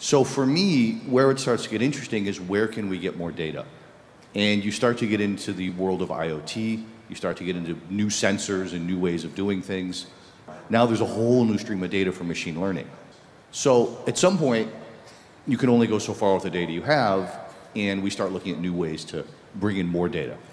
So for me, where it starts to get interesting is where can we get more data? And you start to get into the world of IoT, you start to get into new sensors and new ways of doing things. Now there's a whole new stream of data from machine learning. So at some point, you can only go so far with the data you have, and we start looking at new ways to bring in more data.